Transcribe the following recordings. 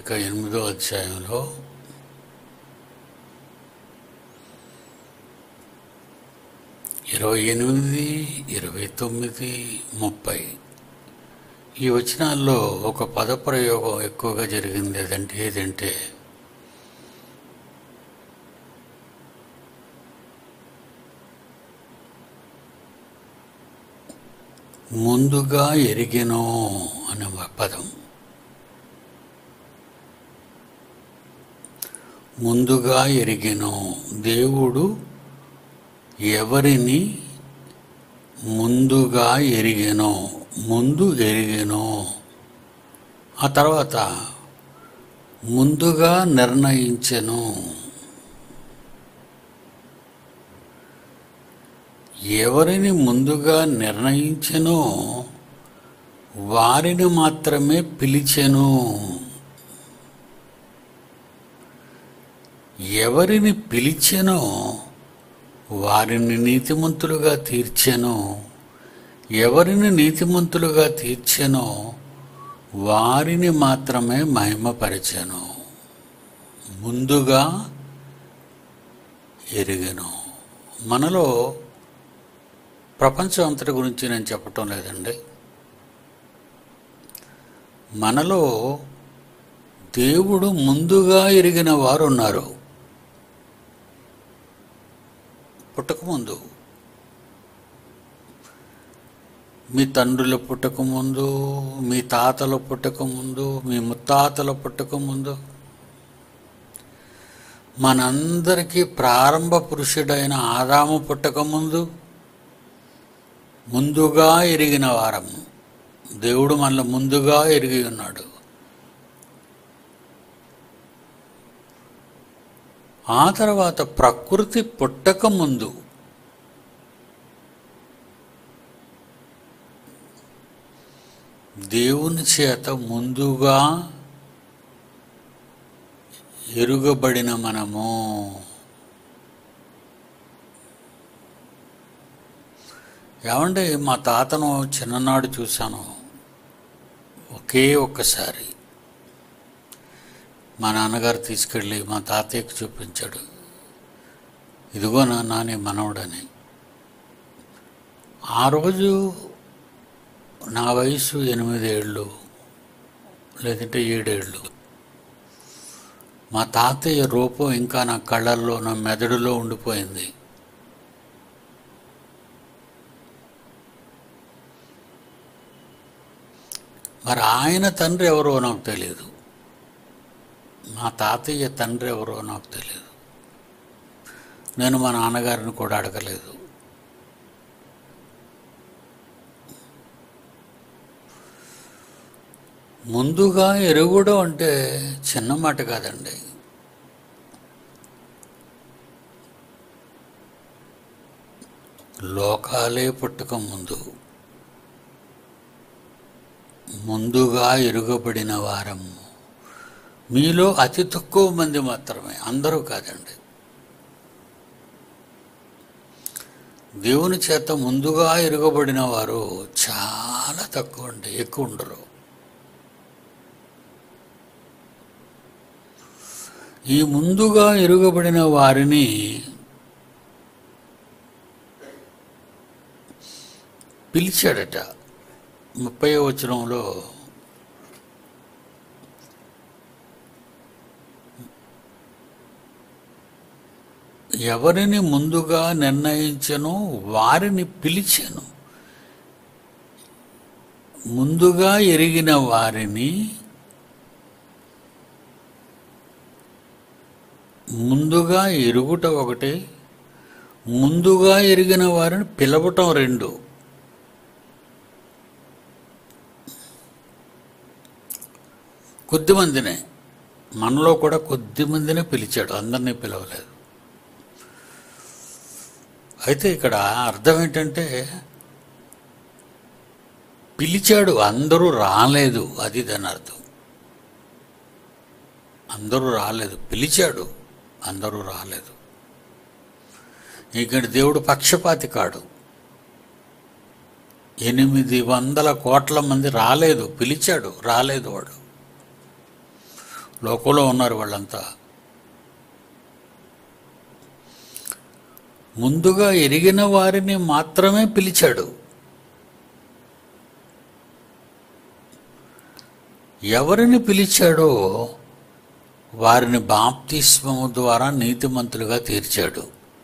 పత్రిక 8వ అధ్యాయంలో 28, 29, 30 ఈ వచనాల్లో ఒక పదప్రయోగం ఎక్కువగా జరిగింది. ఏదంటే ముందుగా ఎరిగెను అనే పదం. ముందుగా ఎరిగెను. దేవుడు ఎవరిని ముందుగా ఎరిగెను, ముందు ఎరిగెను. ఆ తర్వాత ముందుగా నిర్ణయించెను. ఎవరిని ముందుగా నిర్ణయించెనో వారిని మాత్రమే పిలిచెను. ఎవరిని పిలిచెనో వారిని నీతిమంతులుగా తీర్చెను. ఎవరిని నీతిమంతులుగా తీర్చెనో వారిని మాత్రమే మహిమపరిచెను. ముందుగా ఎరిగెను. మనలో ప్రపంచం అంతటి గురించి నేను చెప్పటం లేదండి. మనలో దేవుడు ముందుగా ఎరిగిన వారు ఉన్నారు. పుట్టకముందు, మీ తండ్రుల పుట్టకముందు, మీ తాతల పుట్టకముందు, మీ ముత్తాతల పుట్టకముందు, మనందరికీ ప్రారంభ పురుషుడైన ఆదాము పుట్టకముందు ముందుగా ఎరిగిన వారము. దేవుడు మనల్ని ముందుగా ఎరిగి ఉన్నాడు. ఆ తర్వాత ప్రకృతి పుట్టకముందు దేవుని చేత ముందుగా ఎరుగబడిన మనము. ఏమంటే మా తాతను చిన్ననాడు చూశాను. ఒకే ఒక్కసారి మా నాన్నగారు తీసుకెళ్ళి మా తాతయ్యకి చూపించాడు. ఇదిగో నాని మనవడని. ఆ రోజు నా వయసు 8 ఏళ్ళు లేదంటే 7 ఏళ్ళు. మా తాతయ్య రూపం ఇంకా నా కళ్ళల్లో, నా మెదడులో ఉండిపోయింది. మరి ఆయన తండ్రి ఎవరో నాకు తెలియదు. మా తాతయ్య తండ్రి ఎవరో నాకు తెలియదు. నేను మా నాన్నగారిని కూడా అడగలేదు. ముందుగా ఎరుగుడం అంటే చిన్న మాట కాదండి. లోకాలే పుట్టక ముందుగా ఎరుగబడిన వారము. మీలో అతి తక్కువ మంది మాత్రమే, అందరూ కాదండి. దేవుని చేత ముందుగా ఎరుగబడిన వారు చాలా తక్కువ అండి, ఎక్కువ ఉండరు. ఈ ముందుగా ఎరుగబడిన వారిని పిలిచాడట. 30వ వచనంలో ఎవరిని ముందుగా నిర్ణయించెనో వారిని పిలిచెను. ముందుగా ఎరిగిన వారిని, ముందుగా ఎరుగుట ఒకటి, ముందుగా ఎరిగిన వారిని పిలవటం రెండు. కొద్దిమందినే, మనలో కూడా కొద్దిమందినే పిలిచాడు, అందరినీ పిలవలేదు. అయితే ఇక్కడ అర్థం ఏంటంటే పిలిచాడు, అందరూ రాలేదు. అది దాని అర్థం. అందరూ రాలేదు, పిలిచాడు, అందరూ రాలేదు. ఇక్కడ దేవుడు పక్షపాతి కాడు. 800 కోట్ల మంది రాలేదు, పిలిచాడు, రాలేదు. వాడు లోకంలో ఉన్నారు వాళ్ళంతా. ముందుగా ఎరిగిన వారిని మాత్రమే పిలిచాడు. ఎవరిని పిలిచాడో వారిని బాప్తిస్మము ద్వారా నీతిమంతులుగా తీర్చాడు.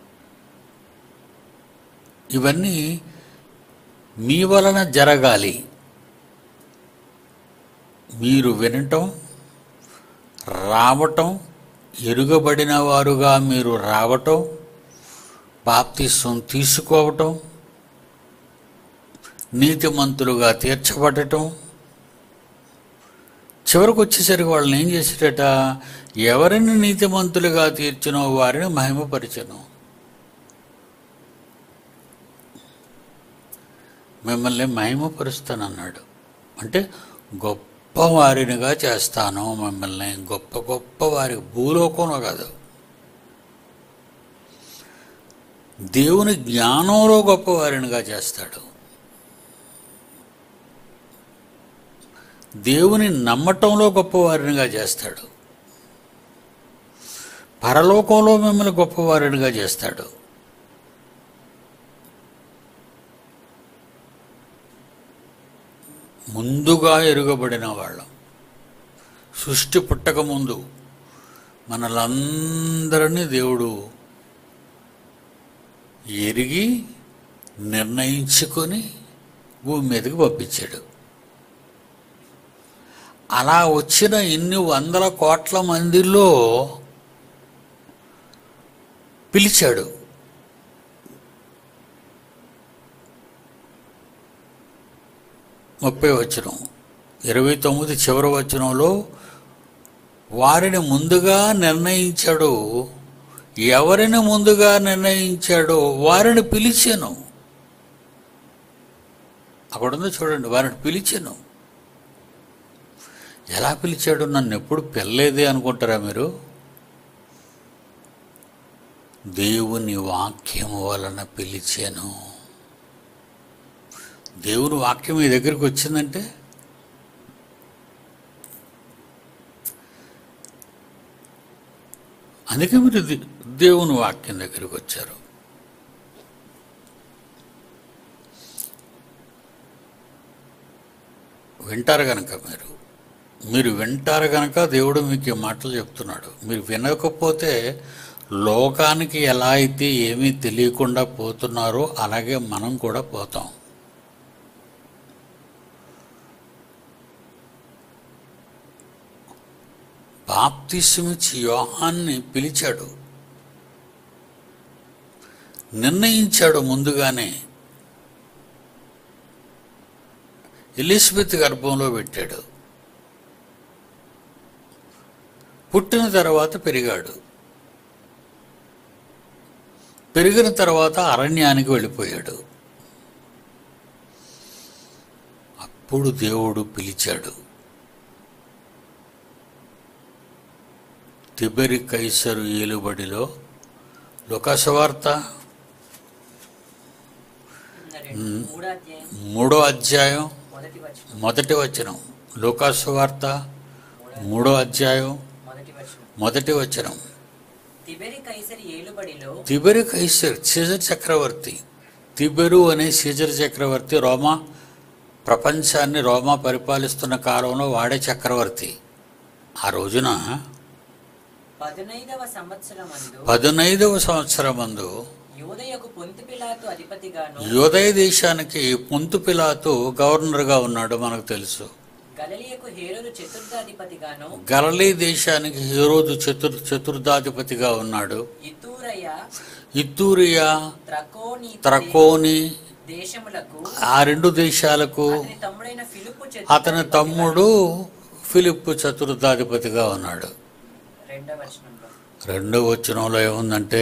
ఇవన్నీ మీ వలన జరగాలి. మీరు వినటం, రావటం, ఎరుగబడిన వారుగా మీరు రావటం, బాప్తిస్మం తీసుకోవటం, నీతిమంతులుగా తీర్చబడటం, చివరికి వచ్చేసరికి వాళ్ళని ఏం చేసేటట, ఎవరిని నీతిమంతులుగా తీర్చినో వారిని మహిమపరిచెను. మిమ్మల్ని మహిమపరుస్తానన్నాడు. అంటే గొప్పవారినిగా చేస్తాను మిమ్మల్ని. గొప్ప గొప్ప వారి భూలోకంలో కాదు, దేవుని జ్ఞానంలో గొప్పవారినిగా చేస్తాడు. దేవుని నమ్మటంలో గొప్పవారినిగా చేస్తాడు. పరలోకంలో మిమ్మల్ని గొప్పవారినిగా చేస్తాడు. ముందుగా ఎరుగబడిన వాళ్ళం. సృష్టి పుట్టక ముందు మనలందరినీ దేవుడు ఎరిగి నిర్ణయించుకొని భూమి మీదకి పంపించాడు. అలా వచ్చిన ఇన్ని వందల కోట్ల మందిలో పిలిచాడు. ముప్పై వచనం 29 చివరి వచనంలో వారిని ముందుగా నిర్ణయించాడు. ఎవరిని ముందుగా నిర్ణయించాడో వారిని పిలిచాను. అక్కడుందో చూడండి, వారిని పిలిచాను. ఎలా పిలిచాడు? నన్ను ఎప్పుడు పిల్లలేదే అనుకుంటారా మీరు? దేవుని వాక్యము వలన పిలిచాను. దేవుని వాక్యం మీ దగ్గరికి వచ్చిందంటే అందుకే మీరు దేవుని వాక్యం దగ్గరికి వచ్చారు. వింటారు కనుక మీరు వింటారు కనుక దేవుడు మీకు ఈ మాటలు చెప్తున్నాడు. మీరు వినకపోతే లోకానికి ఎలా అయితే ఏమీ తెలియకుండా పోతున్నారో అలాగే మనం కూడా పోతాం. బాప్తిస్మమిచ్చి యోహాన్ని పిలిచాడు, నిర్ణయించాడు ముందుగానే. ఎలిజబెత్ గర్భంలో పెట్టాడు. పుట్టిన తర్వాత పెరిగాడు. పెరిగిన తర్వాత అరణ్యానికి వెళ్ళిపోయాడు. అప్పుడు దేవుడు పిలిచాడు. తిబెరి కైసరు ఏలుబడిలో లూకాసు వార్త 3వ అధ్యాయం 1వ వచనం. లూకాసు వార్త 3వ అధ్యాయం 1వ వచనం. తిబెరి కైసర్ సీజర్ చక్రవర్తి. తిబెరు అనే సీజర్ చక్రవర్తి ప్రపంచాన్ని రోమా పరిపాలిస్తున్న కాలంలో వాడే చక్రవర్తి. ఆ రోజున 15వ సంవత్సరమందు యూదయ దేశానికి పొంతు పిలాతు గవర్నర్గా ఉన్నాడు. మనకు తెలుసు. గలిలీ దేశానికి హేరోదు చతుర్థాధిపతిగా ఉన్నాడు. ఇత్తూరియా, త్రకోని ఆ 2 దేశాలకు అతని తమ్ముడు ఫిలిప్పు చతుర్థాధిపతిగా ఉన్నాడు. 2వ వచనంలో ఏముందంటే,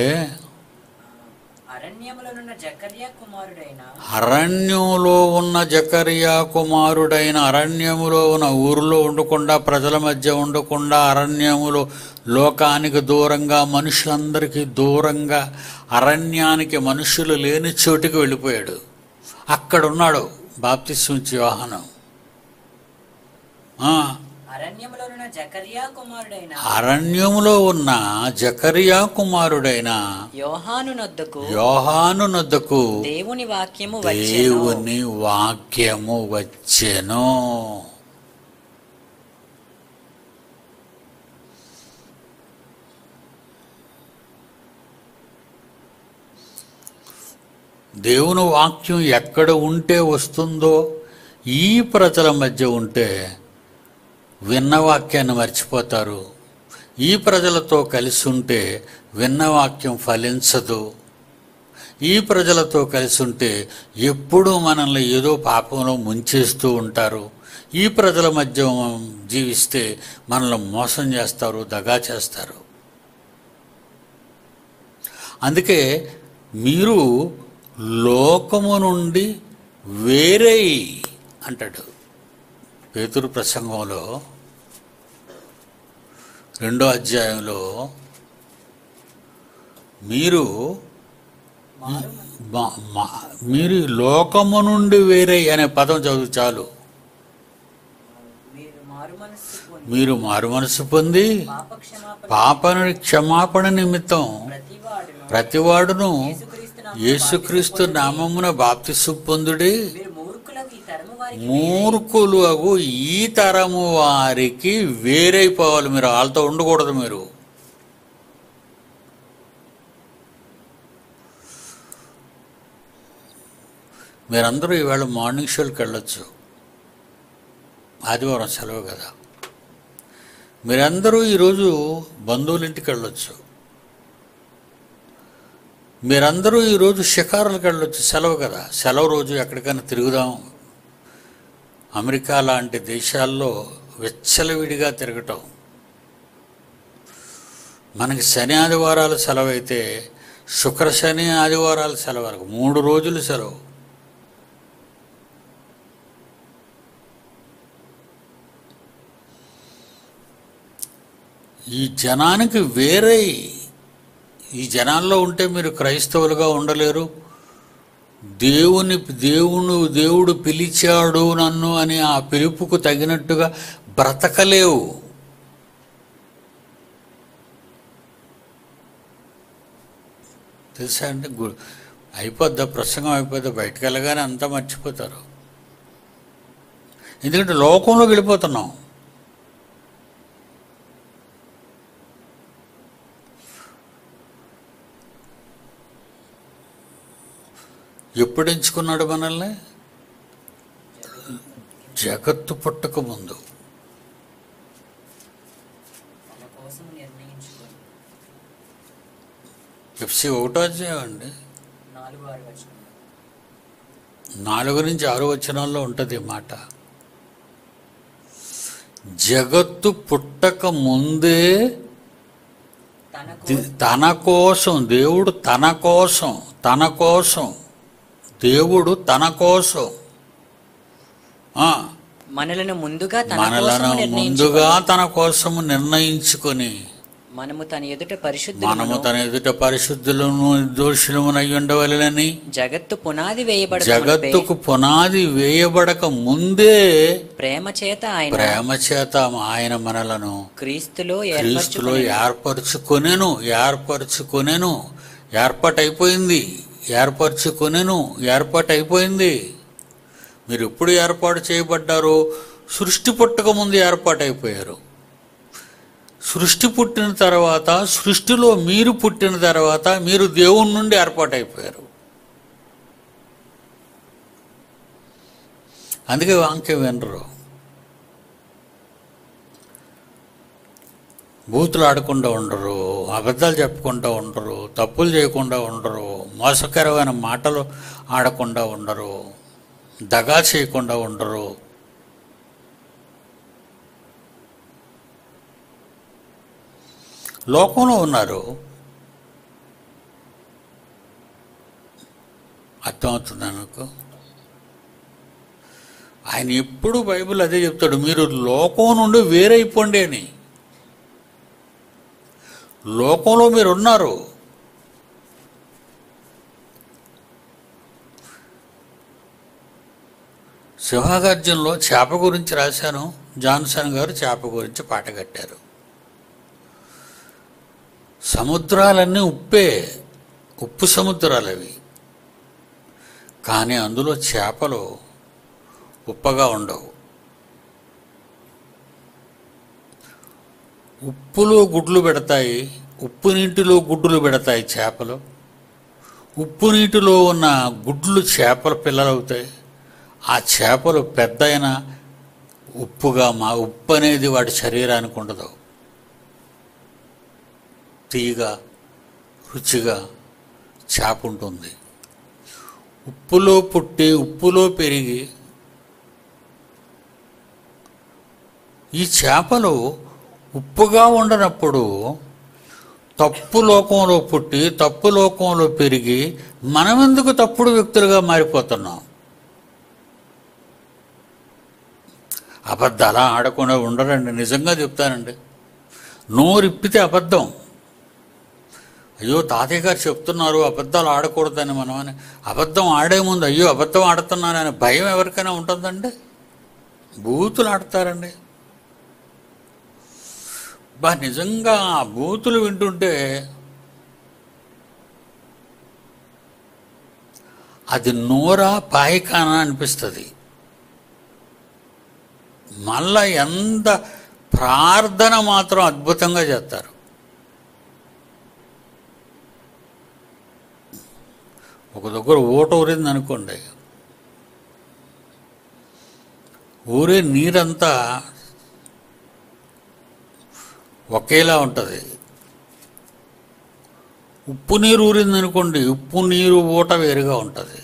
అరణ్యంలో ఉన్న జకర్యా కుమారుడైన, అరణ్యములో ఉన్న ఊరిలో ఉండకుండా, ప్రజల మధ్య ఉండకుండా, అరణ్యములో లోకానికి దూరంగా, మనుషులందరికీ దూరంగా, అరణ్యానికి మనుషులు లేని చోటికి వెళ్ళిపోయాడు. అక్కడున్నాడు బాప్తిస్మమిచ్చే యోహాను. అరణ్యములోనున్న జకర్యా కుమారుడైన అరణ్యములో ఉన్న జకర్యా కుమారుడైన యోహాను నొద్దకు దేవుని వాక్యము వచ్చెను. దేవుని వాక్యం ఎక్కడ ఉంటే వస్తుందో, ఈ ప్రజల మధ్య ఉంటే విన్న వాక్యాన్ని మర్చిపోతారు. ఈ ప్రజలతో కలిసి ఉంటే విన్న వాక్యం ఫలించదు. ఈ ప్రజలతో కలిసి ఉంటే ఎప్పుడూ మనల్ని ఏదో పాపంలో ముంచేస్తూ ఉంటారు. ఈ ప్రజల మధ్య జీవిస్తే మనల్ని మోసం చేస్తారు, దగా చేస్తారు. అందుకే మీరు లోకము నుండి వేరే అంటాడు పేతురు ప్రసంగంలో 2వ అధ్యాయంలో. మీరు లోకము నుండి వేరే అనే పదం చదువు చాలు. మీరు మారు మనసు పొంది పాప క్షమాపణ నిమిత్తం ప్రతివాడును యేసుక్రీస్తు నామమున బాప్తిస్మము పొందుడి. మూర్ఖులు అగు ఈ తరము వారికి వేరైపోవాలి. మీరు వాళ్ళతో ఉండకూడదు. మీరందరూ ఈవేళ మార్నింగ్ షోకి వెళ్ళొచ్చు, ఆదివారం సెలవు కదా. మీరందరూ ఈరోజు బంధువుల ఇంటికి వెళ్ళొచ్చు. మీరందరూ ఈరోజు షికారులకు వెళ్ళొచ్చు, సెలవు కదా. సెలవు రోజు ఎక్కడికైనా తిరుగుదాం. అమెరికా లాంటి దేశాల్లో విచ్చలవిడిగా తిరగటం. మనకి శని ఆదివారాలు సెలవు అయితే శుక్ర శని ఆదివారాలు సెలవు వరకు 3 రోజులు సెలవు. ఈ జనానికి వేరే, ఈ జనాల్లో ఉంటే మీరు క్రైస్తవులుగా ఉండలేరు. దేవుడు పిలిచాడు నన్ను అని ఆ పిలుపుకు తగినట్టుగా బ్రతకలేవు. తెలుసా అంటే అయిపోద్దా ప్రసంగం, అయిపోద్దా బయటకు వెళ్ళగానే అంతా మర్చిపోతారు. ఎందుకంటే లోకంలోకి వెళ్ళిపోతున్నాం. ఎప్పుడు ఎంచుకున్నాడు మనల్ని? జగత్తు పుట్టక ముందు. ఎఫ్సి 1వ అధ్యాయం అండి, 4 నుంచి 6 వచనాల్లో ఉంటుంది మాట. జగత్తు పుట్టక ముందే తన కోసం దేవుడు తన కోసం మనలను ముందుగా తన కోసము నిర్ణయించుకొని మనము తన ఎదుట పరిశుద్ధులను నిర్దోషులమునై ఉండవలెనని జగత్తుకు పునాది వేయబడక ముందే ప్రేమ చేత ఆయన మనలను క్రీస్తులో ఏర్పాటైపోయింది. మీరు ఎప్పుడు ఏర్పాటు చేయబడ్డారో? సృష్టి పుట్టక ముందు ఏర్పాటైపోయారు. సృష్టి పుట్టిన తర్వాత, సృష్టిలో మీరు పుట్టిన తర్వాత మీరు దేవుని నుండి ఏర్పాటైపోయారు. అందుకే వాక్యం వినరు. బూతులు ఆడకుండా ఉండరు, అబద్ధాలు చెప్పుకుంటూ ఉండరు, తప్పులు చేయకుండా ఉండరు, మోసకరమైన మాటలు ఆడకుండా ఉండరు, దగా చేయకుండా ఉండరు. లోకంలో ఉన్నారు. అర్థమవుతుందా మీకు? ఆయన ఎప్పుడు బైబిల్ అదే చెప్తాడు, మీరు లోకం నుండి వేరైపోండి అని. లోకంలో మీరు ఉన్నారు. సింహగర్జనలో చేప గురించి రాశాను. జాన్సన్ గారు చేప గురించి పాట కట్టారు. సముద్రాలన్నీ ఉప్పే, ఉప్పు సముద్రాలు అవి. కానీ అందులో చేపలు ఉప్పగా ఉండవు. ఉప్పులో గుడ్లు పెడతాయి, ఉప్పు నీటిలో గుడ్లు పెడతాయి చేపలు. ఉప్పు నీటిలో ఉన్న గుడ్లు చేపల పిల్లలవుతాయి. ఆ చేపలు పెద్దయిన ఉప్పుగా ఉప్పు అనేది వాటి శరీరానికి ఉండదు. తీయగా రుచిగా చేప ఉంటుంది. ఉప్పులో పుట్టి ఉప్పులో పెరిగి ఈ చేపలు ఉప్పుగా ఉండనప్పుడు తప్పు లోకంలో పుట్టి తప్పు లోకంలో పెరిగి మనమెందుకు తప్పుడు వ్యక్తులుగా మారిపోతున్నాం? అబద్ధాలు ఆడకుండా ఉండరండి. నిజంగా చెప్తానండి, నోరిప్పితే అబద్ధం. అయ్యో తాతయ్య గారు చెప్తున్నారు అబద్ధాలు ఆడకూడదని. మనం అని అబద్ధం ఆడే ముందు అయ్యో అబద్ధం ఆడుతున్నానని భయం ఎవరికైనా ఉంటుందండి? బూతులు ఆడతారండి. నిజంగా ఆ బూతులు వింటుంటే అది నోరా పాయికానా అనిపిస్తుంది. మళ్ళా ఎంత ప్రార్థన మాత్రం అద్భుతంగా చేస్తారు. ఒక దగ్గర ఊట ఊరింది అనుకోండి, ఊరే నీరంతా ఒకేలా ఉంటుంది. ఉప్పు నీరు ఊరిందనుకోండి, ఉప్పు నీరు ఊట వేరుగా ఉంటుంది.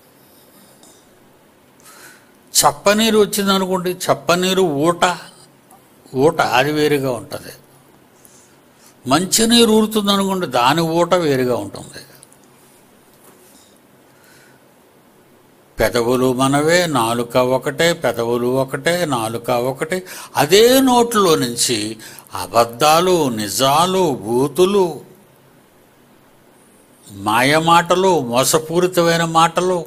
చప్పనీరు వచ్చిందనుకోండి, చప్పనీరు ఊట అది వేరుగా ఉంటుంది. మంచినీరు ఊరుతుందనుకోండి, దాని ఊట వేరుగా ఉంటుంది. పెదవులు మనవే, నాలుక ఒకటే, పెదవులు ఒకటే, నాలుక ఒకటే. అదే నోట్లో నుంచి అబద్ధాలు, నిజాలు, బూతులు, మాయమాటలు, మోసపూరితమైన మాటలు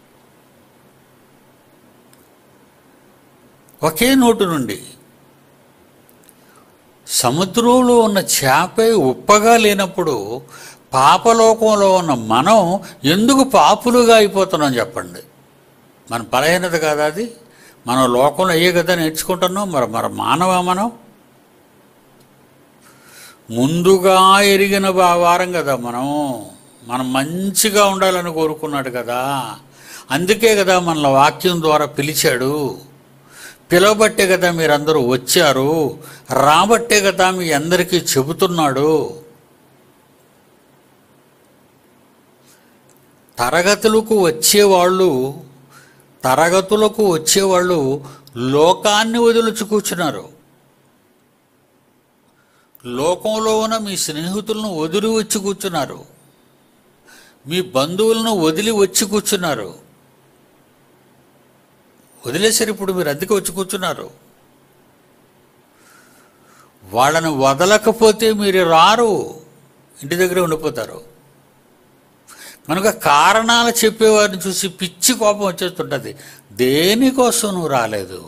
ఒకే నోటు నుండి. సముద్రంలో ఉన్న చేపే ఉప్పగా లేనప్పుడు పాపలోకంలో ఉన్న మనం ఎందుకు పాపులుగా అయిపోతున్నాం చెప్పండి? మన బలహీనత కాదా అది? మనం లోకంలో అయ్యే కదా నేర్చుకుంటున్నాం. మరి మానవ ముందుగా ఎరిగిన వారం కదా మనం మంచిగా ఉండాలని కోరుకున్నాడు కదా. అందుకే కదా మనల్ని వాక్యం ద్వారా పిలిచాడు. పిలవబట్టే కదా మీరందరూ వచ్చారు, రాబట్టే కదా మీ అందరికీ చెబుతున్నాడు. తరగతులకు వచ్చేవాళ్ళు లోకాన్ని వదిలిచి కూర్చున్నారు. లోకంలో ఉన్న మీ స్నేహితులను వదిలి వచ్చి కూర్చున్నారు. మీ బంధువులను వదిలి వచ్చి కూర్చున్నారు. వదిలేశారు. ఇప్పుడు మీరు అద్దెకి వచ్చి కూర్చున్నారు. వాళ్ళని వదలకపోతే మీరు రారు, ఇంటి దగ్గరే ఉండిపోతారు. కనుక కారణాలు చెప్పేవారిని చూసి పిచ్చి కోపం వచ్చేస్తుంటుంది. దేనికోసం నువ్వు రాలేదు?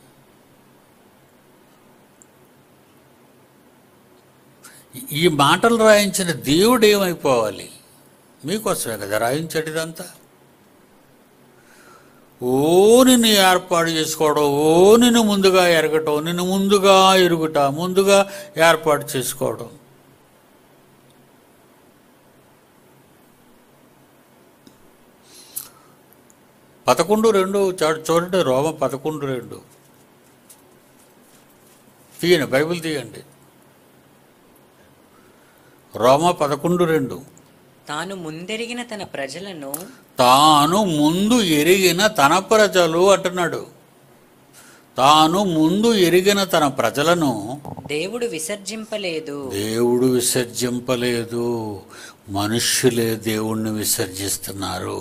ఈ మాటలు రాయించిన దేవుడు ఏమైపోవాలి? మీకోసమే కదా రాయించడిదంతా. నిన్ను ఏర్పాటు చేసుకోవడం, నిన్ను ముందుగా ఎరగటం, నిన్ను ముందుగా ఎరుగుట, ముందుగా ఏర్పాటు చేసుకోవడం. పదకొండు 2 చూడండి, రోమ 11:2 తీయండి, బైబిల్ తీయండి. రోమ 11:2 తాను ముందెరిగిన తన ప్రజలను తాను ముందు ఎరిగిన తన ప్రజలు అంటున్నాడు. తాను ముందు ఎరిగిన తన ప్రజలను దేవుడు విసర్జింపలేదు. మనుష్యులే దేవుణ్ణి విసర్జిస్తున్నారు.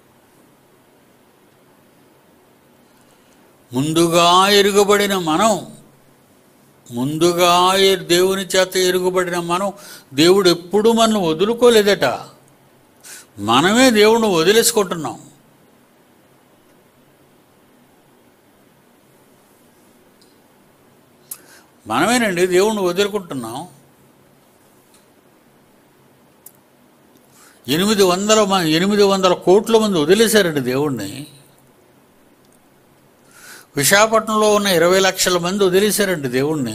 ముందుగా ఎరుగబడిన మనం, ముందుగా దేవుని చేత ఎరుగబడిన మనం, దేవుడు ఎప్పుడూ మనల్ని వదులుకోలేదట. మనమే దేవుణ్ణి వదిలేసుకుంటున్నాం. మనమేనండి దేవుణ్ణి వదులుకుంటున్నాం. 800 కోట్ల మంది వదిలేశారండి దేవుణ్ణి. విశాఖపట్నంలో ఉన్న 20 లక్షల మంది వదిలేశారండి దేవుణ్ణి.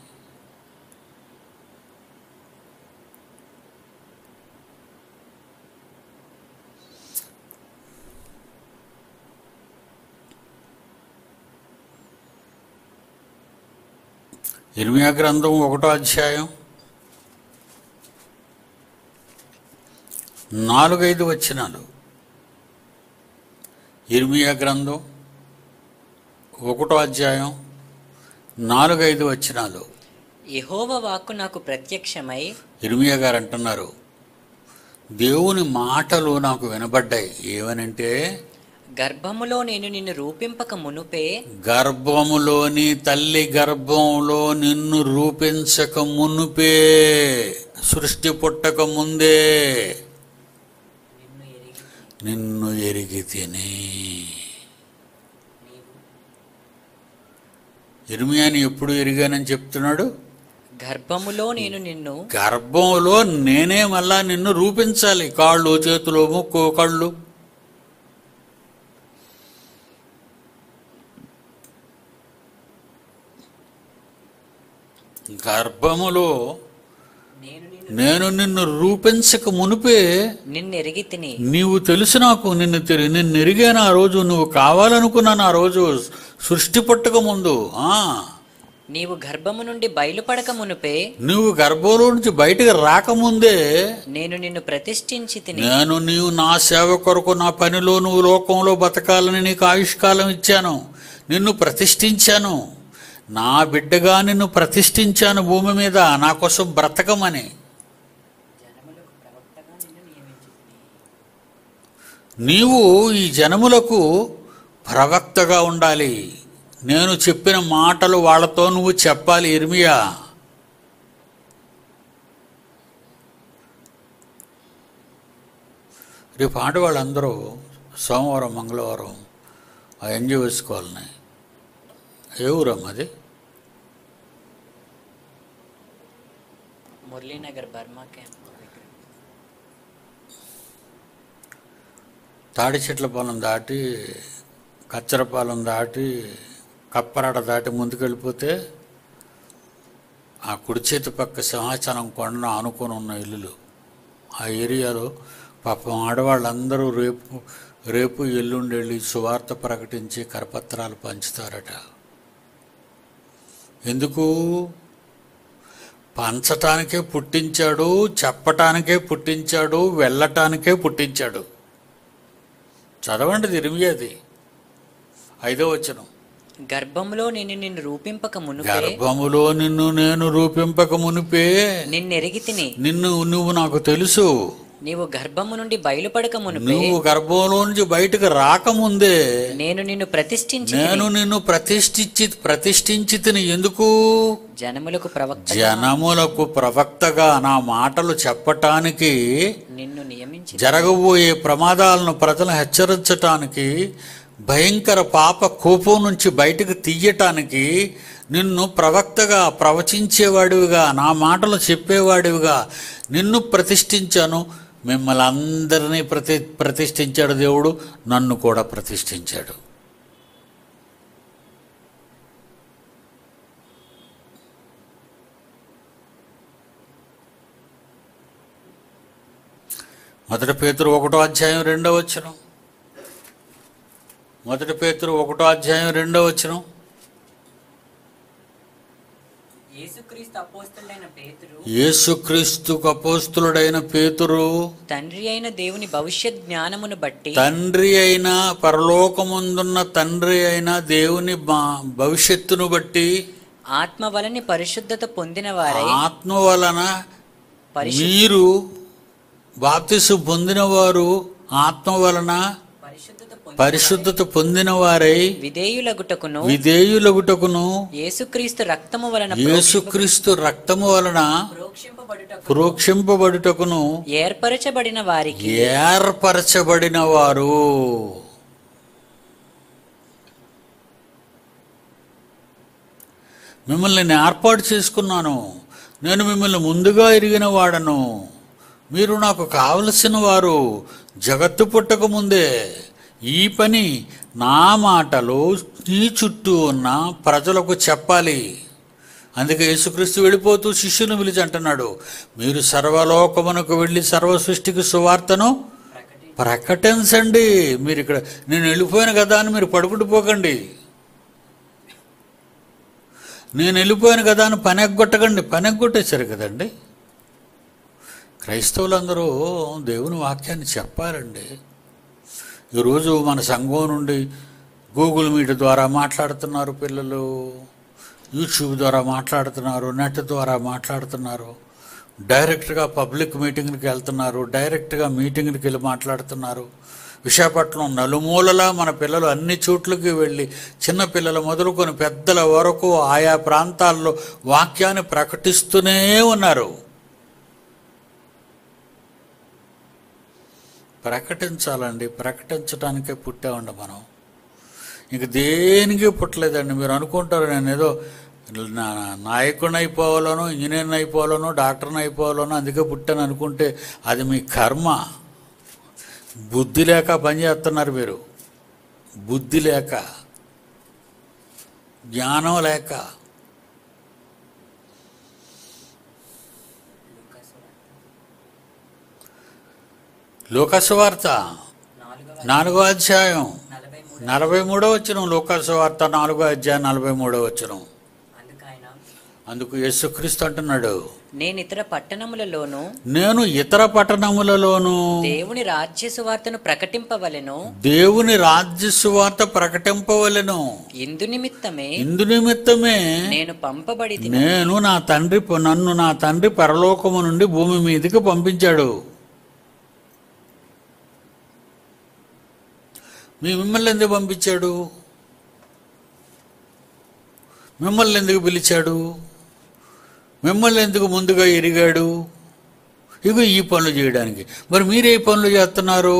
ఇర్మీయా గ్రంథం 1వ అధ్యాయం 4-5 వచనాలు. ఇర్మీయా గ్రంథం 1వ అధ్యాయం 4-5 వచనాలు. యెహోవా వాక్కు నాకు ప్రత్యక్షమై, ఇర్మీయా గారు అంటున్నారు, దేవుని మాటలు నాకు వినబడ్డాయి. ఏమనంటే, గర్భములో నేను నిన్ను రూపింపక మునుపే, గర్భములోని తల్లి గర్భంలో నిన్ను రూపించక మునుపే, సృష్టి పుట్టక ముందే నిన్ను ఎరిగి తిని. ఇర్మీయాని ఎప్పుడు ఎరిగానని చెప్తున్నాడు? గర్భములో నేను నిన్ను, గర్భంలో నేనే మళ్ళా నిన్ను రూపించాలి. కాళ్ళు, చేతులు, ముక్కు, కళ్ళు. గర్భములో నేను నిన్ను రూపించక మునిపే నిన్ను ఎరిగి తిని. నీవు తెలుసు నాకు, నిన్ను ఎరిగాను. ఆ రోజు నువ్వు కావాలనుకున్నాను. ఆ రోజు సృష్టి పుట్టక ముందు. నీవు గర్భము నుండి బయలుపడక మునుపే, నువ్వు గర్భంలో నుంచి బయటకు రాకముందే నేను నిన్ను ప్రతిష్ఠించి తిని. నీవు నా సేవ కొరకు, నా పనిలో నువ్వు లోకంలో బతకాలని నీకు ఆయుష్కాలం ఇచ్చాను. నిన్ను ప్రతిష్ఠించాను. నా బిడ్డగా నిన్ను ప్రతిష్ఠించాను భూమి మీద, నా కోసం బ్రతకమని. నీవు ఈ జనములకు ప్రవక్తగా ఉండాలి. నేను చెప్పిన మాటలు వాళ్ళతో నువ్వు చెప్పాలి. ఇర్మీయా, రేపు ఆడవాళ్ళందరూ సోమవారం, మంగళవారం ఆ ఎంజాయ్ వేసుకోవాలని. ఏ ఊరమ్మా అది? Muralinagar Burma camp. తాడి చెట్ల పొలం దాటి, కచ్చరపాలెం దాటి, కప్పరాట దాటి ముందుకెళ్ళిపోతే ఆ కుడి చేతి పక్క సింహాచలం కొండను ఆనుకొని ఉన్న ఇల్లులు. ఆ ఏరియాలో పాపం ఆడవాళ్ళందరూ రేపు ఎల్లుండి వెళ్ళి సువార్త ప్రకటించి కరపత్రాలు పంచుతారట. ఎందుకు? పంచటానికే పుట్టించాడు, చెప్పటానికే పుట్టించాడు, వెళ్ళటానికే పుట్టించాడు. చదవండి ఇర్మీయాది 5వ వచనం. గర్భములో నేను నిన్ను రూపింపక మునుపే, గర్భములో నిన్ను నేను రూపింపక మునిపే నిన్ను ఎరిగి తిని. నువ్వు నాకు తెలుసు. నీవు గర్భము నుండి బయలుపడక మునుపే, నువ్వు గర్భంలో నుంచి బయటకు రాకముందే నేను నిన్ను ప్రతిష్ఠించి నేను నిన్ను ప్రతిష్ఠించి తిని. ఎందుకు? జనములకు ప్రవక్తగా నా మాటలు చెప్పటానికి, నిన్ను నియమించి, జరగబోయే ప్రమాదాలను ప్రజలను హెచ్చరించటానికి, భయంకర పాప కోపం నుంచి బయటకు తీయటానికి, నిన్ను ప్రవక్తగా, ప్రవచించేవాడివిగా, నా మాటలు చెప్పేవాడివిగా నిన్ను ప్రతిష్ఠించాను. మిమ్మల్ని అందరినీ ప్రతిష్ఠించాడు దేవుడు, నన్ను కూడా ప్రతిష్ఠించాడు. మొదటి పేతురు 1వ అధ్యాయం 2వ వచనం. మొదటి పేతురు 1వ అధ్యాయం 2వ వచనం. యేసుక్రీస్తుకు అపోస్తలుడైన పేతురు, తండ్రి అయిన దేవుని భవిష్యత్ జ్ఞానమును బట్టి, తండ్రి అయిన పరలోకముందున్న తండ్రి అయిన దేవుని భవిష్యత్తును బట్టి, ఆత్మ వలన పరిశుద్ధత పొందిన వారై, ఆత్మ వలన మీరు బాప్తిసు పొందినవారు, ఆత్మ వలన పరిశుద్ధత పొందిన వారై విధేయులగుటకును యేసుక్రీస్తు రక్తము వలన ప్రోక్షింపబడుటకును ఏర్పరచబడిన వారు. మిమ్మల్ని నేను ఏర్పాటు చేసుకున్నాను, నేను మిమ్మల్ని ముందుగా ఎరిగిన వాడను, మీరు నాకు కావలసిన వారు, జగత్తు పుట్టక ముందే ఈ పని నా మాటలు నీ చుట్టూ ఉన్న ప్రజలకు చెప్పాలి. అందుకే యేసుక్రీస్తు వెళ్ళిపోతూ శిష్యులను పిలిచి అంటున్నాడు, మీరు సర్వలోకమునకు వెళ్ళి సర్వ సృష్టికి సువార్తను ప్రకటించండి. మీరు ఇక్కడ నేను వెళ్ళిపోయాను కదా అని మీరు పడుకుంటుపోకండి, నేను వెళ్ళిపోయాను కదా అని పని ఎగ్గొట్టకండి. పని ఎగ్గొట్టేశారు కదండి. క్రైస్తవులందరూ దేవుని వాక్యాన్ని చెప్పాలండి. ఈరోజు మన సంఘం నుండి గూగుల్ మీట్ ద్వారా మాట్లాడుతున్నారు పిల్లలు, యూట్యూబ్ ద్వారా మాట్లాడుతున్నారు, నెట్ ద్వారా మాట్లాడుతున్నారు, డైరెక్ట్గా పబ్లిక్ మీటింగ్కి వెళ్తున్నారు, డైరెక్ట్గా మీటింగ్కి వెళ్ళి మాట్లాడుతున్నారు. విశాఖపట్నం నలుమూలలా మన పిల్లలు అన్ని చోట్లకి వెళ్ళి చిన్న పిల్లలు మొదలుకొని పెద్దల వరకు ఆయా ప్రాంతాల్లో వాక్యాన్ని ప్రకటిస్తూనే ఉన్నారు. ప్రకటించాలండి, ప్రకటించడానికే పుట్టామండి మనం, ఇంక దేనికి పుట్టలేదండి. మీరు అనుకుంటారు నేను ఏదో నాయకుడిని అయిపోవాలనో, ఇంజనీర్ని అయిపోవాలనో, డాక్టర్ని అయిపోవాలనో అందుకే పుట్టాను అనుకుంటే అది మీ కర్మ. బుద్ధి లేక పని చేస్తున్నారు మీరు, బుద్ధి లేక, జ్ఞానం లేక. లోకసువార్త 4వ అధ్యాయం 43వ వచనం. లోకసువార్త 4వ అధ్యాయం 43వ వచనం. అందుకు యేసుక్రీస్తు అంటున్నాడు, నేను ఇతర పట్టణములలోను దేవుని రాజ్య సువార్తను ప్రకటింపవలెను, దేవుని రాజ్య సువార్త ప్రకటింపవలెను. ఇందు నిమిత్తమే నేను పంపబడి నన్ను నా తండ్రి పరలోకము నుండి భూమి మీదకి పంపించాడు. మిమ్మల్ని ఎందుకు పంపించాడు? మిమ్మల్ని ఎందుకు పిలిచాడు? మిమ్మల్ని ఎందుకు ముందుగా ఎరిగాడు? ఇగో ఈ పనులు చేయడానికి. మరి మీరే పనులు చేస్తున్నారు?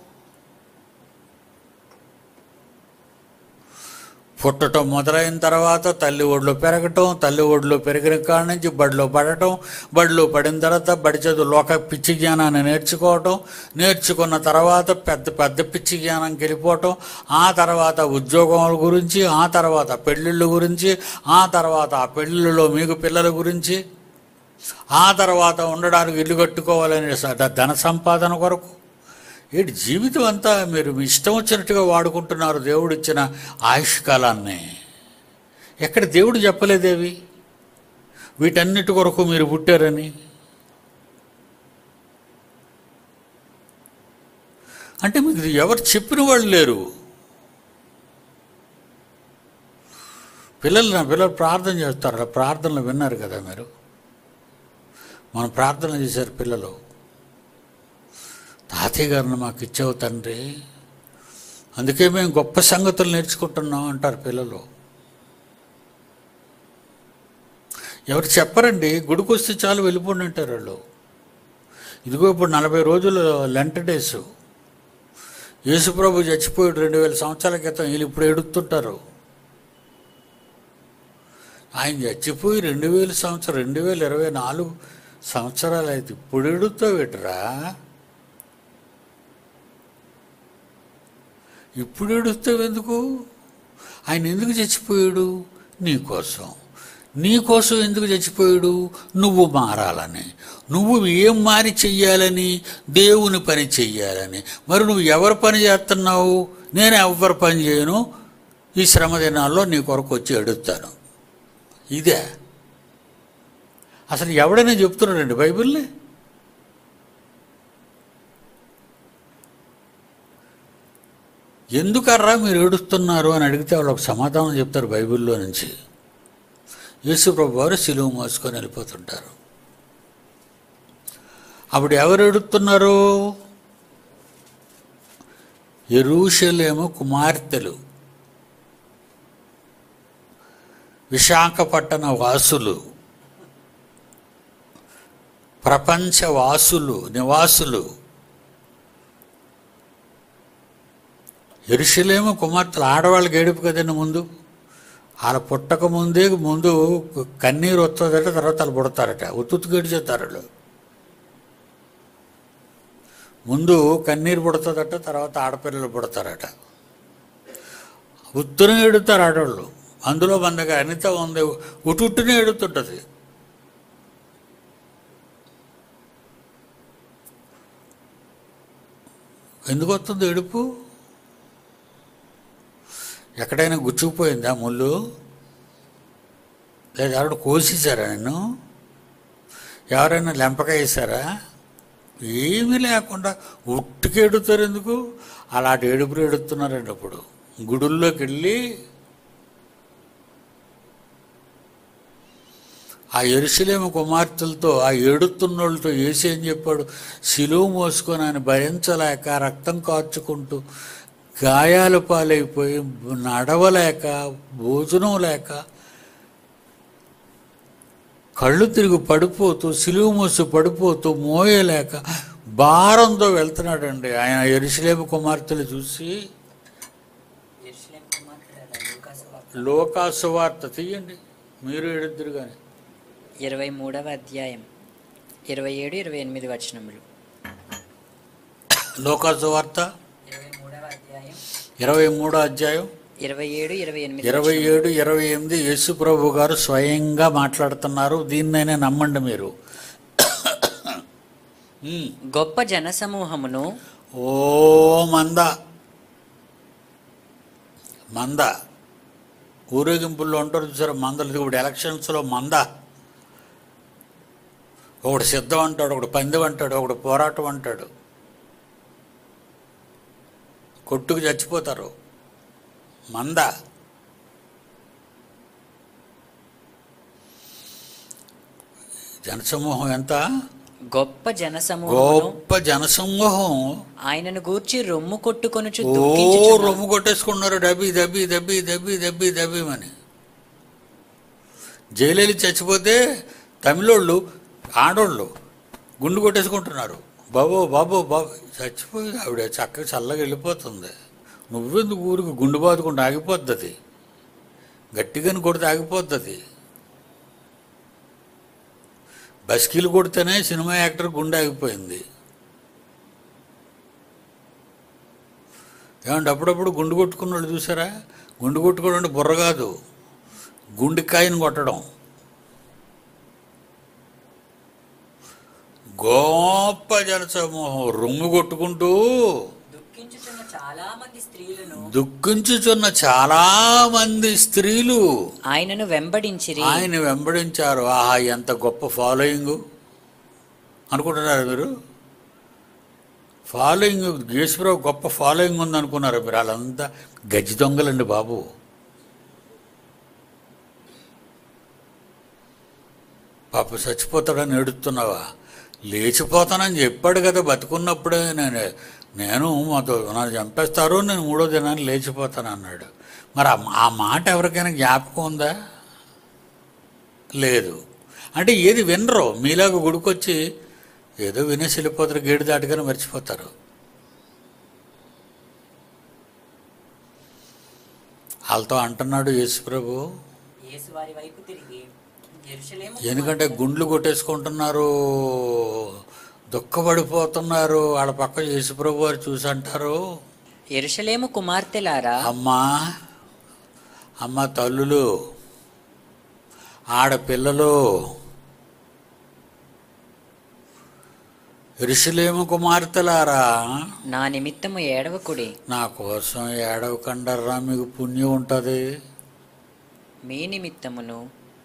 పుట్టడం మొదలైన తర్వాత తల్లి ఒడిలో పెరగటం, తల్లి ఒడిలో పెరిగిన కాడ నుంచి బడిలో పడటం, బడిలో పడిన తర్వాత బడి చదువు లోక పిచ్చి జ్ఞానాన్ని నేర్చుకోవటం, నేర్చుకున్న తర్వాత పెద్ద పెద్ద పిచ్చి జ్ఞానంకి వెళ్ళిపోవటం, ఆ తర్వాత ఉద్యోగాల గురించి, ఆ తర్వాత పెళ్ళిళ్ళ గురించి, ఆ తర్వాత ఆ పెళ్ళిళ్ళలో మీకు పిల్లల గురించి, ఆ తర్వాత ఉండడానికి ఇల్లు కట్టుకోవాలనే ధన సంపాదన కొరకు. ఏంటి జీవితం అంతా మీరు మీ ఇష్టం వచ్చినట్టుగా వాడుకుంటున్నారు దేవుడు ఇచ్చిన ఆయుష్కాలాన్ని. ఎక్కడ దేవుడు చెప్పలేదేవి వీటన్నిటి కొరకు మీరు పుట్టారని? అంటే మీకు ఎవరు చెప్పిన వాళ్ళు లేరు. నా పిల్లలు ప్రార్థన చేస్తారు, ప్రార్థనలు విన్నారు కదా మీరు. మనం ప్రార్థన చేశారు పిల్లలు, తాతయ్య గారిని మాకు ఇచ్చావు తండ్రి, అందుకే మేము గొప్ప సంగతులు నేర్చుకుంటున్నాం అంటారు పిల్లలు. ఎవరు చెప్పరండి, గుడికి వస్తే చాలు వెళ్ళిపోండి అంటారు వాళ్ళు. ఇదిగో ఇప్పుడు 40 రోజులు లెంట్ డేస్. యేసుప్రభు చచ్చిపోయాడు 2000 సంవత్సరాల క్రితం, వీళ్ళు ఇప్పుడు ఎడుతుంటారు. ఆయన చచ్చిపోయి 2024 సంవత్సరాలు అయితే ఇప్పుడు ఎడుతావు ఎటురా? ఇప్పుడు ఏడుస్తావు ఎందుకు? ఆయన ఎందుకు చచ్చిపోయాడు? నీకోసం ఎందుకు చచ్చిపోయాడు? నువ్వు మారాలని, నువ్వు ఏం మారి చెయ్యాలని? దేవుని పని చెయ్యాలని. మరి నువ్వు ఎవరి పని చేస్తున్నావు? నేను ఎవరి పని చేయను, ఈ శ్రమ దినాల్లో నీ కొరకు వచ్చి ఎడుతాను. ఇదే అసలు ఎవడైనా చెప్తున్నాడండి బైబిల్ని? ఎందుకర్రా మీరు ఏడుస్తున్నారు అని అడిగితే వాళ్ళు ఒక సమాధానం చెప్తారు బైబిల్లో నుంచి. యేసుప్రభు వారు సిలువ మోసుకొని వెళ్ళిపోతుంటారు. అప్పుడు ఎవరు ఏడుస్తున్నారు? యెరూషలేము కుమార్తెలు, విశాఖపట్టణ వాసులు, ప్రపంచవాసులు, నివాసులు. యెరూషలేము కుమార్తెలు ఆడవాళ్ళకి ఏడుపు కదండి ముందు. వాళ్ళ పుట్టక ముందు కన్నీరు వస్తుందట, తర్వాత వాళ్ళు పుడతారట. ఉత్తుగా ఏడ్చేస్తారు వాళ్ళు. ముందు కన్నీరు పుడుతుందట, తర్వాత ఆడపిల్లలు పుడతారట. ఉత్తునే ఏడుతారు ఆడవాళ్ళు. అందులో మన దగ్గర అనిత ఉంది, ఉట్టునే ఏడుతుంటుంది. ఎందుకు వస్తుంది ఏడుపు? ఎక్కడైనా గుచ్చుకుపోయిందా ముళ్ళు? లేదా ఎవరైనా కోసేసారా నిన్ను? ఎవరైనా లెంపకాయ వేసారా? ఏమీ లేకుండా ఉట్టుకి ఏడుతారు. ఎందుకు అలాంటి ఏడుపులు ఏడుతున్నారండి. అప్పుడు గుడుల్లోకి వెళ్ళి ఆ యెరూషలేము కుమార్తెలతో, ఆ ఏడుతున్నోళ్ళతో యేసు ఏం చెప్పాడు? సిలువ మోసుకొని ఆయన భరించలేక రక్తం కార్చుకుంటూ గాయాల పాలైపోయి నడవలేక భోజనం లేక కళ్ళు తిరిగి పడిపోతూ సిలువ మోసి పడిపోతూ మోయలేక భారంతో వెళ్తున్నాడండి. ఆయన యెరూషలేము కుమార్తెలు చూసి, లోకాసు వార్త తీయండి, మీరు ఏడుద్దురు కానీ. 23వ అధ్యాయం 27, 28 వచనములు. లోకాసు వార్త 23వ అధ్యాయం 23వ అధ్యాయం 27, 28. 27, 28 యేసు ప్రభు గారు స్వయంగా మాట్లాడుతున్నారు. దీన్నైనా నమ్మండి మీరు. గొప్ప జనసమూహమును ఓ మంద ఊరేగింపుల్లో ఉంటారు చూసారా మందలు. ఇప్పుడు ఎలక్షన్స్లో మంద, ఒకడు సిద్ధం అంటాడు, ఒకడు పందెం అంటాడు, ఒకడు పోరాటం అంటాడు. కొట్టుకు చచ్చిపోతారు. మంద. జనసమూహం ఎంత? గొప్ప జనసమూహం. గొప్ప జనసమూహం ఆయనను గూర్చి రొమ్ము కొట్టుకొనుచు రొమ్ము కొట్టేసుకున్నారు. డబ్బి దబ్బి దబ్బి దబ్బి దబ్బి దబ్బిమని. జైలు చచ్చిపోతే తమిళోళ్ళు ఆడోళ్ళు గుండు కొట్టేసుకుంటున్నారు. బాబు బాబు బాబు చచ్చిపోయి ఆవిడ చక్కగా చల్లగా వెళ్ళిపోతుంది. నువ్వెందుకు ఊరికి గుండు బాదుకుంటూ ఆగిపోద్ది, గట్టిగాని కొడితే ఆగిపోద్ది. బస్కీలు కొడితేనే సినిమా యాక్టర్ గుండె ఆగిపోయింది. ఏమంటే అప్పుడప్పుడు గుండు కొట్టుకున్న వాళ్ళు చూసారా? గుండు కొట్టుకోవడం అంటే బుర్ర కాదు, గుండెకాయని కొట్టడం. గొప్ప జనసమూహం రొమ్ము కొట్టుకుంటూ దుఃఖించుచున్న చాలా మంది స్త్రీలు ఆయనను వెంబడించిరి. ఆయన వెంబడించారు. ఆహా, ఎంత గొప్ప ఫాలోయింగ్ అనుకుంటున్నారు మీరు? ఫాలోయింగ్, యేసుప్రభు గొప్ప ఫాలోయింగ్ ఉంది అనుకున్నారు మీరు? వాళ్ళంతా గజ్జి దొంగలండి బాబు. పాప చచ్చిపోతాడని ఏడుస్తున్నావా? లేచిపోతానని చెప్పాడు కదా బతుకున్నప్పుడే. నేను మాతో నన్ను చంపేస్తారు, నేను 3వ దినాన్ని లేచిపోతాను అన్నాడు. మరి ఆ మాట ఎవరికైనా జ్ఞాపకం ఉందా? లేదు. అంటే ఏది వినరు. మీలాగా గుడికొచ్చి ఏదో వినేసి వెళ్ళిపోతారు, గేడు దాటుగానే మర్చిపోతారు. వాళ్ళతో అంటున్నాడు యేసుప్రభు, ఎందుకంటే గుండ్లు కొట్టేసుకుంటున్నారు, దుఃఖపడిపోతున్నారు. వాళ్ళ పక్క యేసుప్రభు వారు చూసి అంటారు, యెరూషలేము కుమార్తెలారా, అమ్మ తల్లులు, ఆడపిల్లలు, యెరూషలేము కుమార్తెలారా, నా నిమిత్తము ఏడవకుడి. నా కోసం ఏడవకండర్రా, మీకు పుణ్యం ఉంటుంది. మీ నిమిత్తమును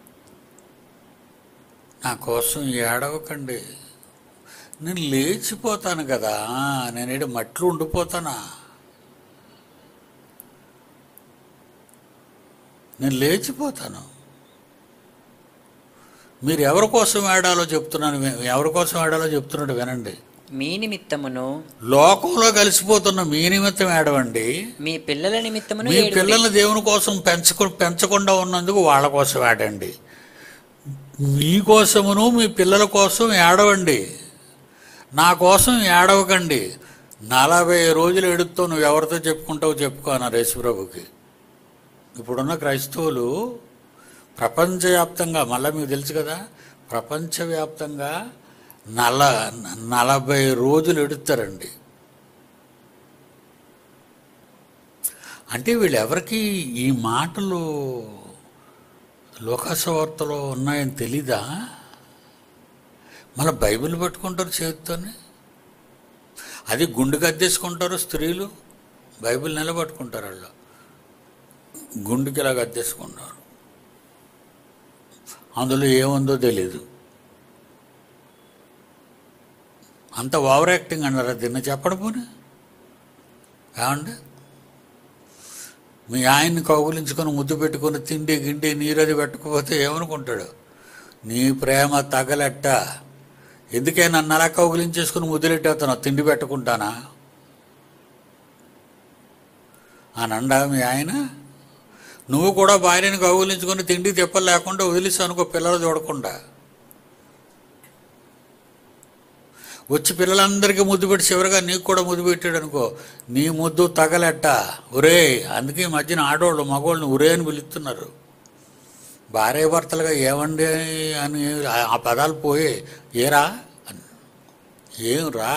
నా కోసం ఏడవకండి. నేను లేచిపోతాను కదా, నేనేడు మట్లు ఉండిపోతానా? నేను లేచిపోతాను. మీరు ఎవరి కోసం ఏడాలో చెప్తున్నాను, ఎవరి కోసం ఏడాలో చెప్తున్నాడు వినండి. మీ నిమిత్తమును, లోకంలో కలిసిపోతున్న మీ నిమిత్తం ఏడవండి. మీ పిల్లల నిమిత్తమును, మీ పిల్లల్ని దేవుని కోసం పెంచకుండా ఉన్నందుకు వాళ్ళ కోసం ఏడండి. మీకోసమును మీ పిల్లల కోసం ఏడవండి, నా కోసం ఏడవకండి. 40 రోజులు ఎడుతో నువ్వు ఎవరితో చెప్పుకుంటావు చెప్పుకో అన్నారు యేసుప్రభుకి. ఇప్పుడున్న క్రైస్తవులు ప్రపంచవ్యాప్తంగా, మళ్ళీ మీకు తెలుసు కదా, ప్రపంచవ్యాప్తంగా 40 రోజులు ఎడుతారండి. అంటే వీళ్ళెవరికి ఈ మాటలు లోకాసువార్తలో ఉన్నాయని తెలీదా? మళ్ళీ బైబిల్ పట్టుకుంటారు చేతితోనే, అది గుండెకి అద్దేసుకుంటారు స్త్రీలు, బైబిల్ నిలబట్టుకుంటారు, వాళ్ళు గుండెకి ఇలాగ అద్దేసుకుంటారు, అందులో ఏముందో తెలీదు. అంత ఓవర్ యాక్టింగ్ అన్నారా దీన్ని? చెప్పడం పోనీ ఏమండి, మీ ఆయన్ని కౌగులించుకొని ముద్దు పెట్టుకొని తిండి గిండి నీరది పెట్టకపోతే ఏమనుకుంటాడు? నీ ప్రేమ తగలెట్ట, ఎందుకే నన్ను అలా కౌగులించేసుకుని ముద్దులెట్టేస్తాను, తిండి పెట్టకుంటానా అని అండా మీ ఆయన? నువ్వు కూడా భార్యని కౌగులించుకొని తిండి తిప్పలు లేకుండా వదిలేసావు అనుకో, పిల్లలు చూడకుండా వచ్చి పిల్లలందరికీ ముద్దు పెట్టి చివరిగా నీకు కూడా ముద్దు పెట్టాడు అనుకో, నీ ముద్దు తగలెట్ట ఒరే. అందుకే ఈ మధ్యన ఆడవాళ్ళు మగవాళ్ళని ఒరే అని పిలుస్తున్నారు. భార్య భర్తలుగా ఏమండి అని ఆ పదాలు పోయి ఏరా అని, ఏం రా,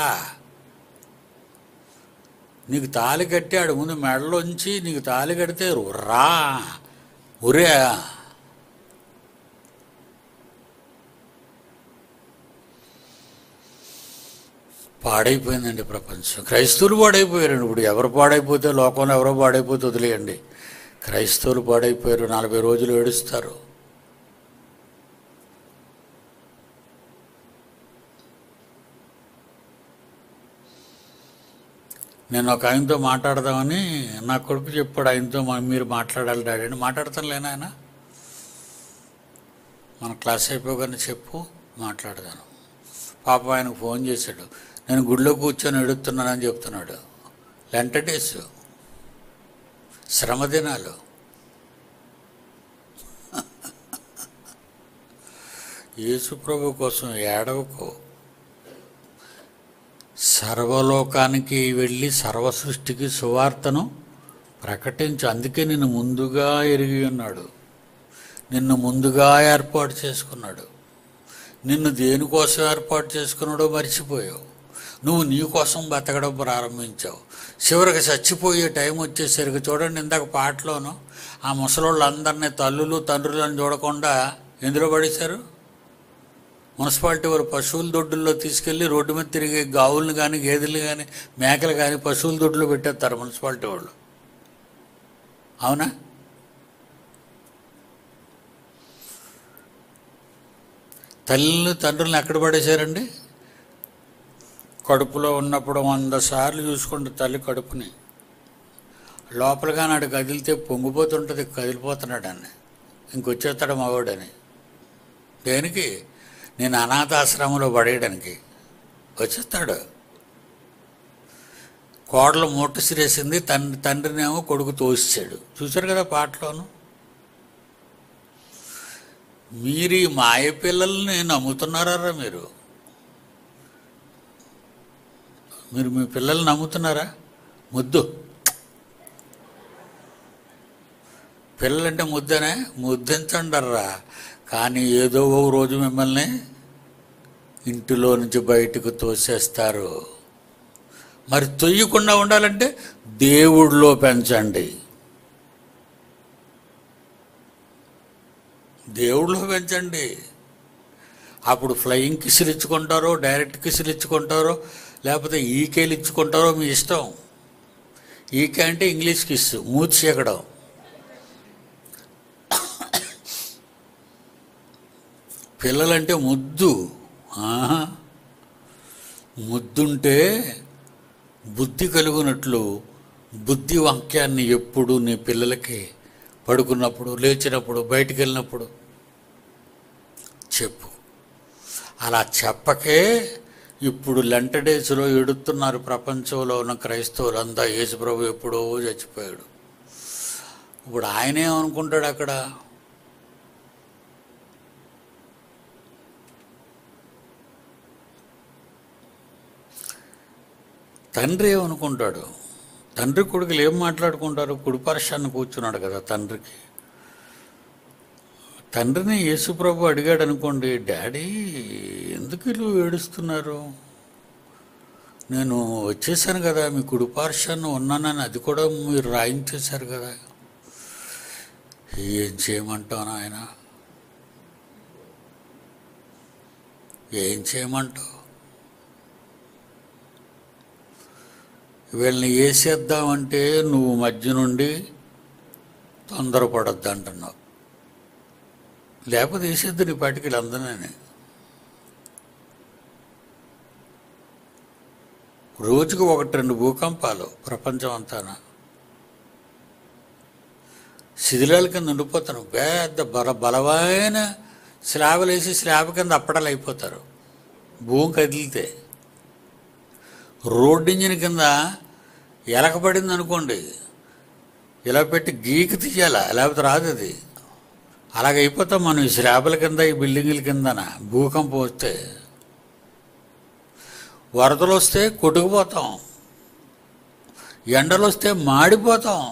నీకు తాళి కట్టాడు ముందు మెడలోంచి, నీకు తాళి కడితే రా ఒరే. పాడైపోయిందండి ప్రపంచం. క్రైస్తవులు పాడైపోయారండి. ఇప్పుడు ఎవరు పాడైపోతే, లోకంలో ఎవరో పాడైపోతే వదిలేయండి, క్రైస్తవులు పాడైపోయారు. 40 రోజులు ఏడుస్తారు. నేను ఒక ఆయనతో మాట్లాడదామని నా కొడుకు చెప్పాడు, ఆయనతో మీరు మాట్లాడాలి డాడీ అని. మాట్లాడతాను లేనా ఆయన, మన క్లాస్ అయిపోగానే చెప్పు మాట్లాడదాను. పాప ఆయనకు ఫోన్ చేశాడు, నేను గుడిలో కూర్చొని ఎడుతున్నానని చెప్తున్నాడు. లెంట డేస్, శ్రమ దినాలు. యేసు ప్రభు కోసం ఏడవకు, సర్వలోకానికి వెళ్ళి సర్వ సృష్టికి సువార్తను ప్రకటించు. అందుకే నిన్ను ముందుగా ఎరిగి ఉన్నాడు, నిన్ను ముందుగా ఏర్పాటు చేసుకున్నాడు. నిన్ను దేనికోసం ఏర్పాటు చేసుకున్నాడో మర్చిపోయావు. నువ్వు నీ కోసం బతకడం ప్రారంభించావు. చివరికి చచ్చిపోయే టైం వచ్చేసరికి చూడండి, ఇందాక పాటలోను ఆ ముసలోళ్ళందరినీ తల్లులు తండ్రులను చూడకుండా ఎందులో పడేశారు? మున్సిపాలిటీ వారు పశువుల దొడ్డుల్లో తీసుకెళ్ళి రోడ్డు మీద తిరిగే గావులను కానీ గేదెలు కానీ మేకలు కానీ పశువుల దొడ్డులో పెట్టేస్తారు మున్సిపాలిటీ వాళ్ళు. అవునా? తల్లిని తండ్రులను ఎక్కడ పడేశారండి? కడుపులో ఉన్నప్పుడు 100 సార్లు చూసుకుంటే తల్లి కడుపుని, లోపలగా నాడు కదిలితే పొంగిపోతుంటుంది, కదిలిపోతున్నాడని, ఇంకొచ్చేస్తాడు మగవాడని. దేనికి? నేను అనాథాశ్రమంలో పడేయడానికి వచ్చేస్తాడు. కోడలు మూట సిరేసింది, తండ్రినేమో కొడుకు తోసాడు. చూశారు కదా పాటలోను. మీరు ఈ మాయ పిల్లల్ని నమ్ముతున్నారా? మీరు మీ పిల్లల్ని నమ్ముతున్నారా? ముద్దు పిల్లలంటే ముద్దనే, ముద్దించండర్రా. కానీ ఏదో ఒక రోజు మిమ్మల్ని ఇంటిలో నుంచి బయటకు తోసేస్తారు. మరి తొయ్యకుండా ఉండాలంటే దేవుడిలో పెంచండి, దేవుడిలో పెంచండి. అప్పుడు ఫ్లయింగ్ కిస్సులు ఇచ్చుకుంటారో, డైరెక్ట్ కిస్సులు ఇచ్చుకుంటారో, లేకపోతే ఈకేలు ఇచ్చుకుంటారో మీ ఇష్టం. ఈకే అంటే ఇంగ్లీష్ కిస్సు, మూతి చీకడం. పిల్లలంటే ముద్దు. ముద్దుంటే బుద్ధి కలుగునట్లు బుద్ధి వాక్యాన్ని ఎప్పుడు నీ పిల్లలకి పడుకున్నప్పుడు, లేచినప్పుడు, బయటికి వెళ్ళినప్పుడు చెప్పు. అలా చెప్పకే ఇప్పుడు లెంట డేస్లో ఎడుతున్నారు ప్రపంచంలో ఉన్న క్రైస్తవులంతా. యేసుప్రభు ఎప్పుడో చచ్చిపోయాడు. ఇప్పుడు ఆయనేమనుకుంటాడు అక్కడ? తండ్రి ఏమనుకుంటాడు? తండ్రి కొడుకులు ఏం మాట్లాడుకుంటారు? కుడిపార్శ్వాన్ని కూర్చున్నాడు కదా తండ్రికి. తండ్రిని యేసుప్రభు అడిగాడు అనుకోండి, డాడీ ఎందుకు వీళ్ళు ఏడుస్తున్నారు? నేను వచ్చేసాను కదా, మీ కుడిపార్శ్వాన్ని ఉన్నానని అది కూడా మీరు రాయించేశారు కదా, ఏం చేయమంటావు ఆయన? ఏం చేయమంటావు? వీళ్ళని వేసేద్దామంటే నువ్వు మధ్య నుండి తొందరపడద్దు అంటున్నావు. లేకపోతే వేసేద్దు నీ పాటికి వీళ్ళందరినీ. రోజుకు 1-2 భూకంపాలు ప్రపంచం అంతానా. శిథిలాల కింద ఉండిపోతాను. పెద్ద బలమైన స్లాబులు వేసి స్లాబ్ కింద అప్పడాలు అయిపోతారు భూమి కదిలితే. రోడ్ ఇంజిన్ కింద ఎలకబడింది అనుకోండి, ఇలా పెట్టి గీకి తీయాలా, లేకపోతే రాదు అది. అలాగైపోతాం మనం ఈ స్లాబుల కింద, ఈ బిల్డింగుల కిందన. భూకంపం వస్తే, వరదలు వస్తే కొట్టుకుపోతాం, ఎండలు వస్తే మాడిపోతాం.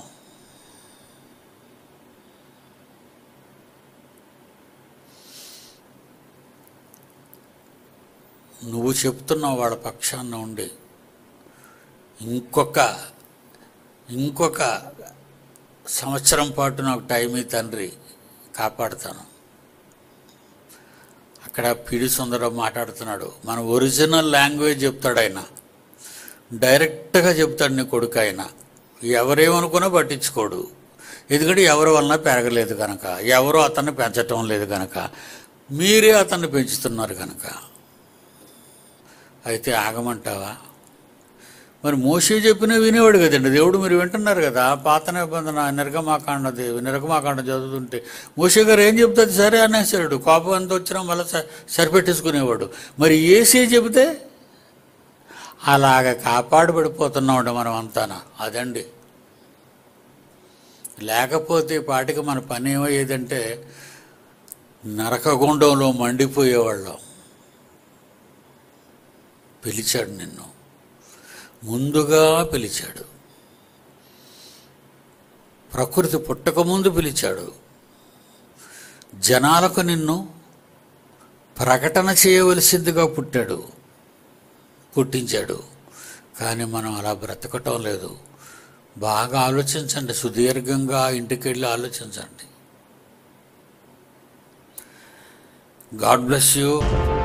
నువ్వు చెప్తున్నావు వాళ్ళ పక్షాన ఉండి, ఇంకొక సంవత్సరం పాటు నాకు టైం ఈ తండ్రి, కాపాడుతాను. అక్కడ పిడి సుందరం మాట్లాడుతున్నాడు. మన ఒరిజినల్ లాంగ్వేజ్ చెప్తాడు ఆయన, డైరెక్ట్గా చెప్తాడు నీ కొడుకు. ఆయన ఎవరేమనుకున్నా పట్టించుకోడు. ఎందుకంటే ఎవరి వలన పెరగలేదు కనుక, ఎవరో అతన్ని పెంచటం లేదు కనుక, మీరే అతన్ని పెంచుతున్నారు కనుక. అయితే ఆగమంటావా? మరి మోషే చెప్పినా వినేవాడు కదండి దేవుడు. మీరు వింటున్నారు కదా, పాత నిబంధన నిర్గమాకాండం చదువుతుంటే మోషే గారు ఏం చెప్తుంది సరే అనేసాడు. కోపం ఎంత వచ్చినా మళ్ళీ సరిపెట్టేసుకునేవాడు. మరి ఏసీ చెబితే అలాగ కాపాడబడిపోతున్నామండి మనం అంతానా. అదండి. లేకపోతే పాటికి మన పని ఏమయ్యేదంటే నరకగుండంలో మండిపోయేవాళ్ళం. పిలిచాడు నిన్ను, ముందుగా పిలిచాడు. ప్రకృతి పుట్టకముందు పిలిచాడు. జనాలకు నిన్ను ప్రకటన చేయవలసిందిగా పుట్టించాడు. కానీ మనం అలా బ్రతకటం లేదు. బాగా ఆలోచించండి, సుదీర్ఘంగా ఇంటికి వెళ్ళి ఆలోచించండి. God bless you.